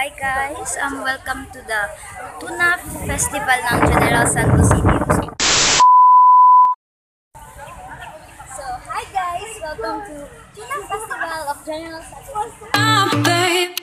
Hi guys, welcome to the Tuna Festival ng General Santos City. So, hi guys, welcome to Tuna Festival of General Santos City.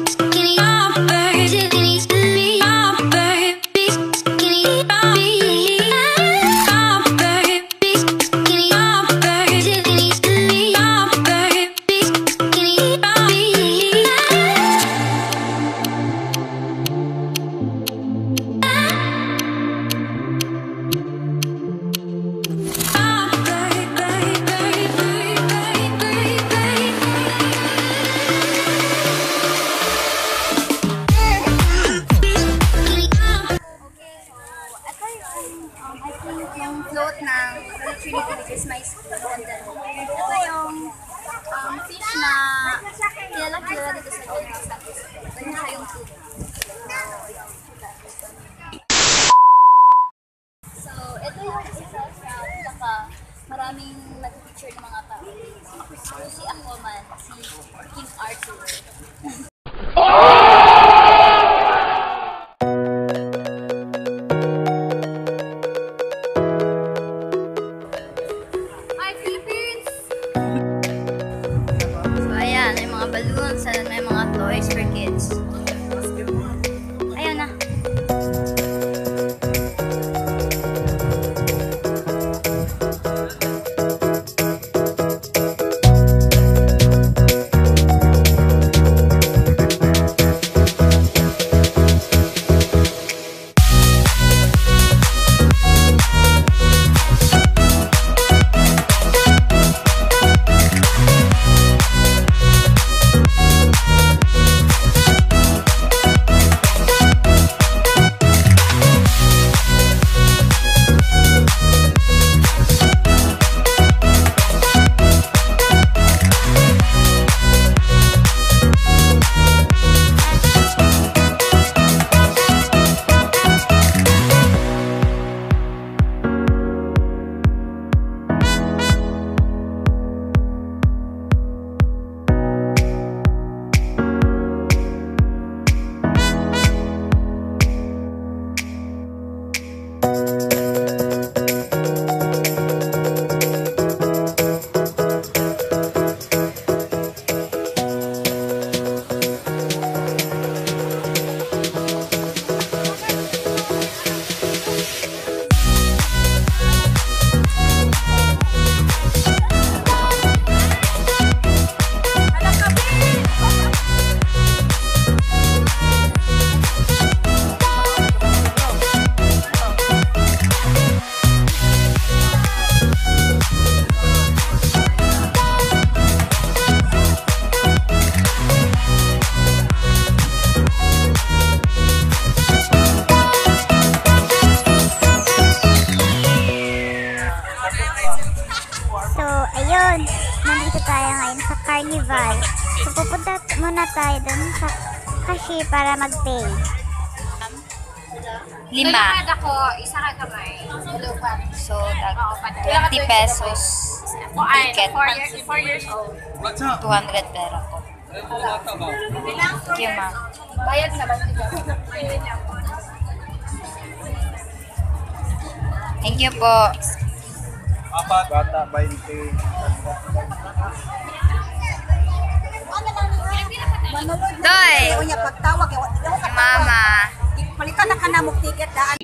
Float ng Trinity, which is my school. And then, ito yung fish na kilala dito sa General Santos. Ganyan siya yung tuna. So, ito yung isa sa maraming nag-picture ng mga tao. So, si ako man, si King Arthur. Balloons and may mga toys for kids. Ayun na. Nandito tayo ngayon sa Carnival. So, pupunta muna tayo dun sa cashier para mag-pay. 5. Tulungan ako, isa ka kamay. So, 20 pesos. Ticket. 4 years old. 200 pera po. Thank you, ma'am. Bayad sa ba? Thank you po. Apat, bata, 20. Doy! Mama. Palitan na ka na mo ticket daan.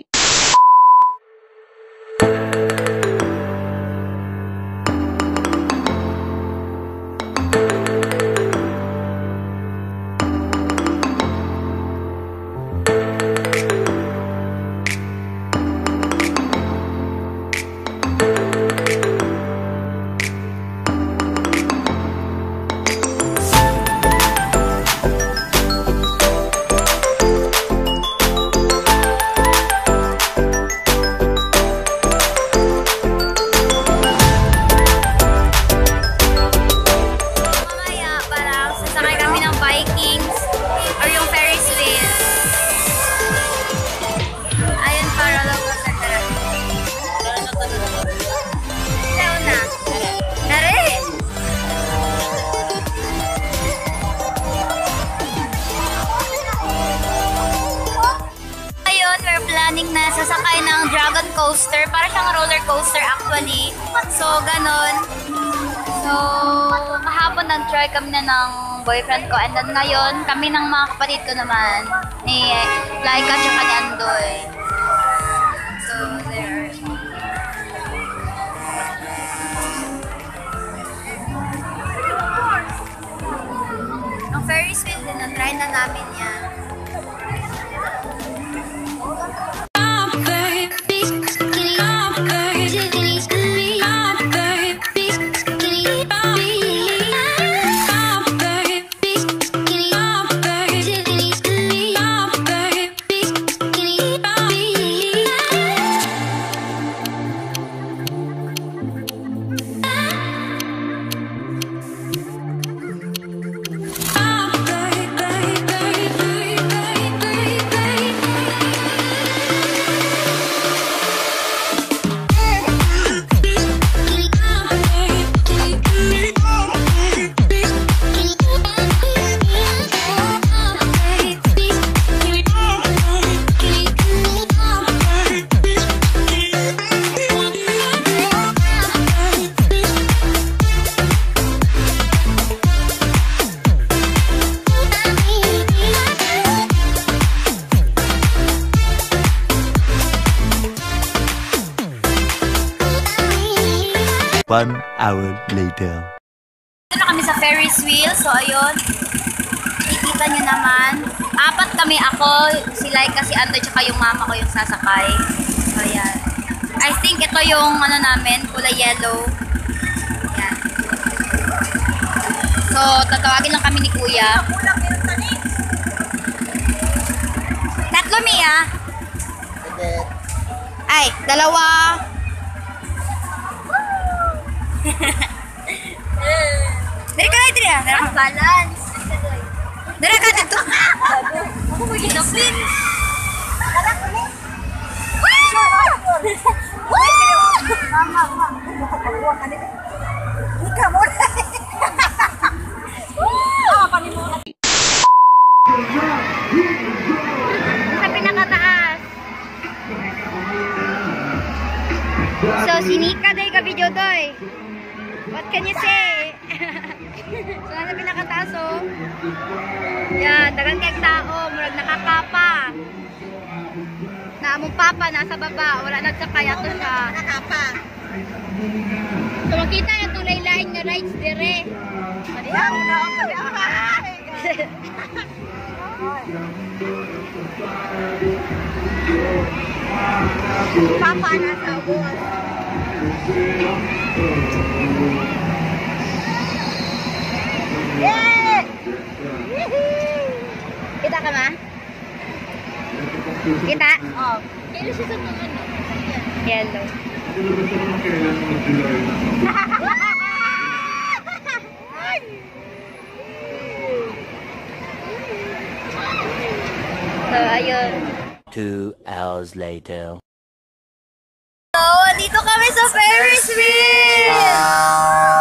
sasakay ng dragon coaster. Para siyang roller coaster actually. So, ganon. So, kahapon nag-try kami na ng boyfriend ko. And then ngayon, kami ng mga kapatid ko naman. Ni Laika tsaka ni Andoy. So, there. Ang Ferris wheel din, na-try na namin yan. One hour later. Dito na kami sa Ferris wheel. So, ayun. Nakikita nyo naman. 4 kami. Ako, si Laika, si Andoy, tsaka yung mama ko yung sasakay. So, ayan. I think ito yung ano namin, kulay yellow. Ayan. So, tatawagin lang kami ni Kuya. Tatlo, Mia. Ay, 2. Dari ka na, Dria. Dara ka balance. Dara ka dito. Ako mo ginapin. Dara ka ni. Mama, mama. Ika mo na. Sa pinakataas. So, sinika day ka video doy. What can you say? So, nasa pinakataas, oh. Yan, dagan kayong tao. Murag nakakapa. Na among papa nasa baba. Wala nagsakay ato siya. Nakakapa. So, makita yung tulay lain nga rides dire. Padiyaw na ako. Papa nasa ubos. Yeah! Kita ka ma? Kita? Oh. Yellow siya sa mga ano? Yellow. So, ayun. 2 hours later. So, dito kami sa Ferris wheel!